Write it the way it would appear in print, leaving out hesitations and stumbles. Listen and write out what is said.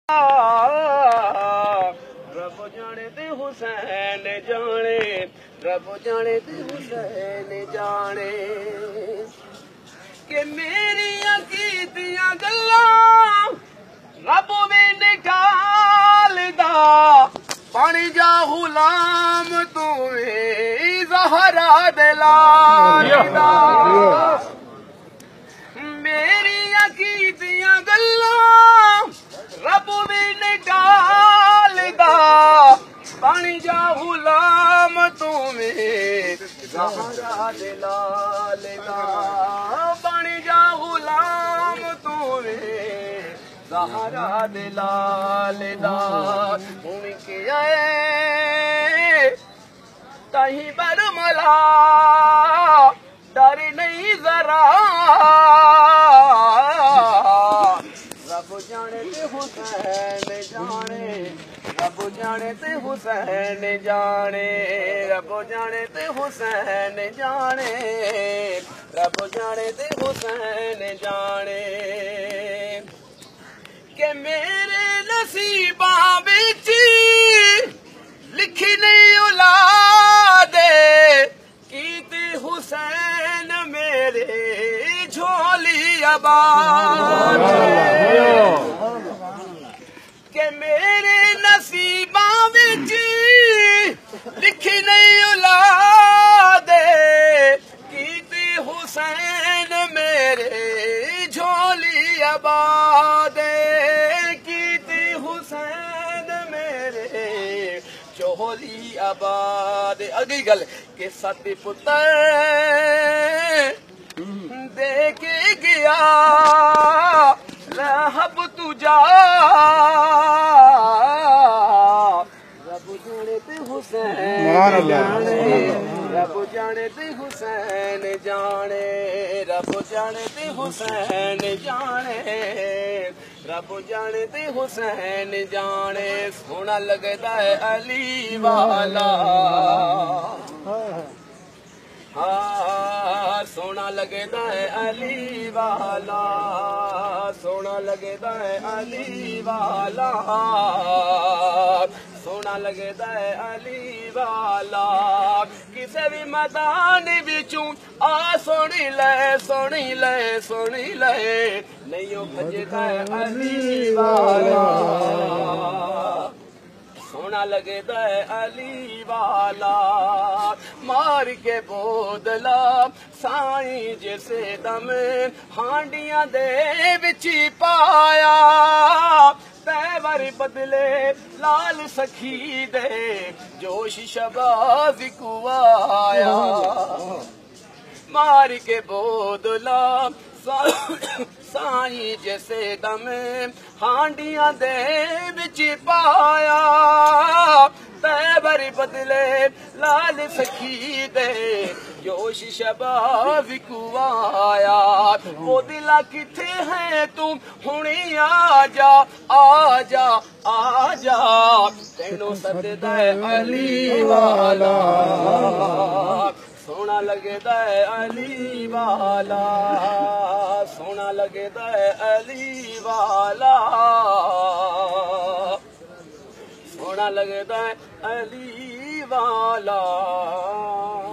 रब जाने ते हुसैन जाने, रब जाने ते हुसैन जाने कि मेरियां कीतियां गल्लां रब भी निकालदा। पानी जा गुलाम तू ज़हरा दे लाल दा। मेरियां कीतियां गल्लां रब भी निकालदा। पानी जा गुलाम तू ज़हरा दे लाल दा। पानी जा गुलाम तू ज़हरा दे लाल दा। हुण के आए तही बरमला डर नहीं जरा। रब जाने ते हुसैन जाने, रब जाने ते हुसैन जाने, रब जाने ते हुसैन जाने, रब जाने ते हुसैन जाने के मेरे नसीबा बिच लिखी नहीं औलादे कीते हुसैन मेरे झोली आबाद के मेरे नसीबा बिच लिखी नहीं औलादे कीते हुसैन मेरे झोली आबाद कीते हुसैन मेरे झोली आबाद। अगली गल के सती पुत्र दे के गया लहब तुझा। रब जाने ते हुसैन जाने, रब जाने ते हुसैन जाने, रब जाने ते हुसैन जाने, रब जाने ते हुसैन जाने। सोना लगदा है अली वाला, हाँ सोना लगदा है अली वाला, सोना लगदा है अली वाला, सोना लगदा है अली वाला। किसे भी मैदान बिचू आ सोनी ले, सोनी ले, सोनी ले नहीं ओ भजदा है अली वाला। सोना लगदा है अली वाला। मार के बोदला साईं जैसे दम हांडियां दे विच पाया। तैवर बदले लाल सखी दे जोश शबाज कुआया। मार के बोदला साईं जैसे दम हांडियां दे विच पाया। तैवर बदले लाल सखी दे जोश शबाब कुआया। वो दिला किथे है तुम हुणी आजा, आजा, आजा तेनू सददा है अली वाला। सोना लगदा है अली वाला, सोना लगदा है अली वाला, सोना लगदा है अली वाला।